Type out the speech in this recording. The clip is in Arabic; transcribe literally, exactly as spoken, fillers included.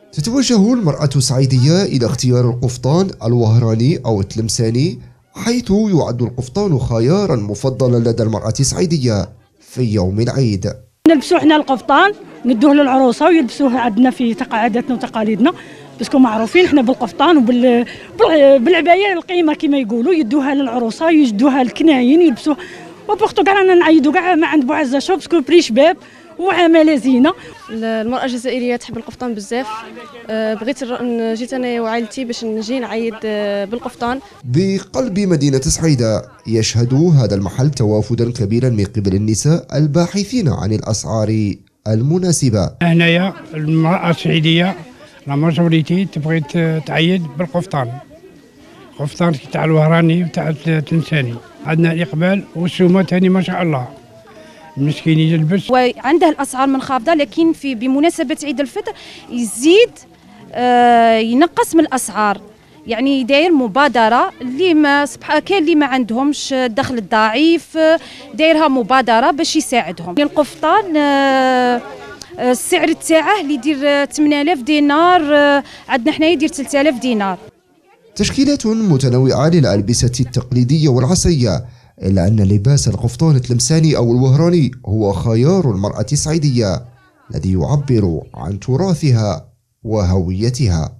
تتوجه المرأة الصعيدية إلى اختيار القفطان الوهراني أو التلمساني، حيث يعد القفطان خيارا مفضلا لدى المرأة الصعيدية في يوم العيد. نلبسوا احنا القفطان ندوه للعروسه ويلبسوه عندنا في تقاعداتنا وتقاليدنا، باسكو معروفين احنا بالقفطان وبالعبايه القيمه كما يقولوا، يدوها للعروسه يجدوها الكناين يلبسوها، وبوقتو كاع رانا نعيدوا كاع ما عند بوعزه شوب باسكو بري شباب ومعامله زينه. المرأة الجزائرية تحب القفطان بزاف، بغيت جيت انا وعائلتي باش نجي نعيد بالقفطان. بقلب مدينة صعيدة يشهد هذا المحل توافدا كبيرا من قبل النساء الباحثين عن الأسعار المناسبة. هنايا المرأة الصعيدية لا ماجوريتي تبغي تعيد بالقفطان، قفطان تاع الوهراني وتاع التلمساني، عندنا الإقبال والسومة ثاني ما شاء الله. المسكين يلبس وعنده الاسعار منخفضه، لكن في بمناسبه عيد الفطر يزيد آه ينقص من الاسعار، يعني داير مبادره اللي ما سبحان كاين اللي ما عندهمش الدخل الضعيف دايرها مبادره باش يساعدهم. القفطان آه السعر تاعه اللي يدير ثمانية آلاف دينار، آه عندنا حنايا يدير ثلاثة آلاف دينار. تشكيلات متنوعه للالبسه التقليديه والعصريه، إلا أن لباس القفطان التلمساني أو الوهراني هو خيار المرأة الصعيدية الذي يعبر عن تراثها وهويتها.